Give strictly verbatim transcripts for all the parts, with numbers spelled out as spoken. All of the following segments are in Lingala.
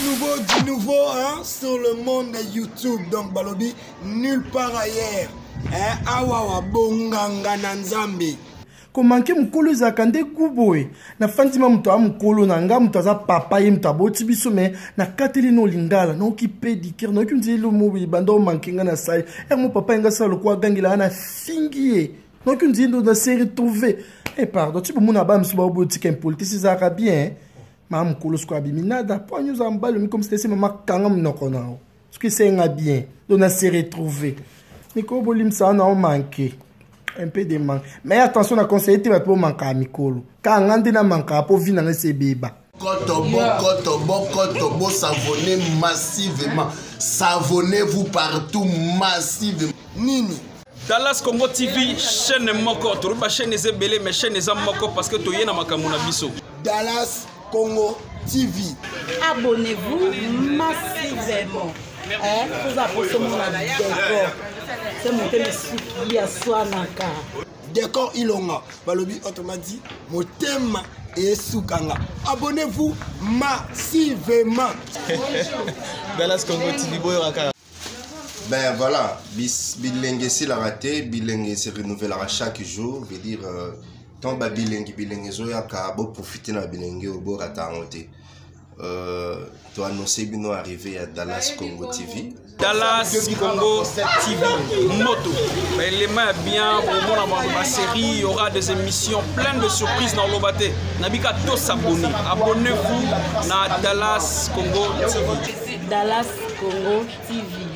nouveau, du nouveau hein, sur le monde de YouTube. Donc, Balobi, nulle part ailleurs. Hein, awawa bonganga nanzambe. Komanke mukolo zakande kuboe na fantima mto amukolo na nga mto za papa ye mto aboti biso me na kateli no lingala na okipe dikir na okunzi lo mobi bando mankinga na sai e mo papa nga salo kwa gangila na fingie na okunzi ndo na se retrouver e pardon tu muna ba msuba oboti kem politique zaka bien ma mukolo sko abimi nada po nyu za mbalo mi comme c'était c'est mama kanga mnoko na o ce que c'est nga bien do na se retrouver ni ko bolim sa na o manquer un peu de manque. Mais attention, on a conseillé de pour manquer à Mikolo. Quand on a dit manquer pour venir dans ces bébés. Kotobo, kotobo, kotobo, savonnez massivement. Savonnez-vous partout massivement. Nini. Dallas Congo T V, chaîne moko. Toruba chaîne est belé, mais chaîne est moko parce que tu y es dans ma kamuna biso. Dallas Congo T V. Abonnez-vous massivement. Hein? Vous apportez mon décor. C'est mon téléphone qui a soinaka. Décor ilonga. Balobi autrement dit, mon thème est soukanga. Abonnez-vous massivement. Dallas Congo T V boyoraka. Ben voilà, bilingue c'est la raté, bilingue se renouvellera chaque jour, veut dire euh, tant ba bilingue bilingue zoyaka bo profiter na bilingue au bo rata ngote. Euh, tu as annoncé bino arrivé à Dallas Congo T V. Dallas Congo T V, moto. L'élément est bien, pour ma série, il y aura des émissions pleines de surprises dans l'Obaté. Nabika tous abonnés. Abonnez-vous à Dallas Congo T V. Dallas Congo T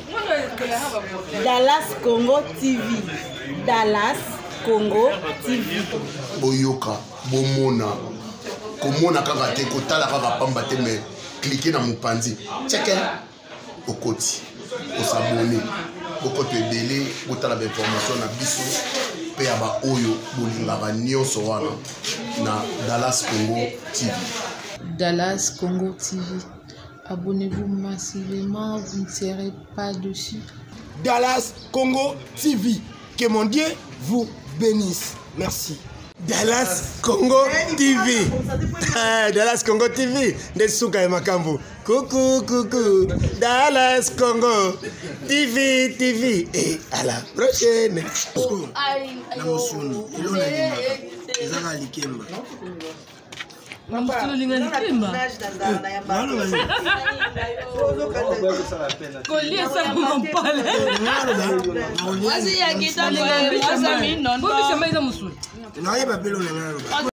V. Dallas Congo T V. Dallas Congo T V. Boyoka, bomona. Komona kaka te kotala kaka pamba te mais cliquez dans mon panzi. Checker au côté. Au s'abonner. Beaucoup de délai, beaucoup d'informations na biso. Pe aba oyo bolinga ba nyonso wana na Dallas Congo T V. Dallas Congo T V. Abonnez-vous massivement, vous ne serez pas dessus. Dallas Congo T V. Que mon Dieu vous bénisse. Merci. Dallas Congo T V. Dallas Congo T V. Nesuka Makambu. Coucou, coucou. Dallas Congo T V, T V. Et à la prochaine. Collier ça vous parle. Vas-y, il y a qui t'a dit que ça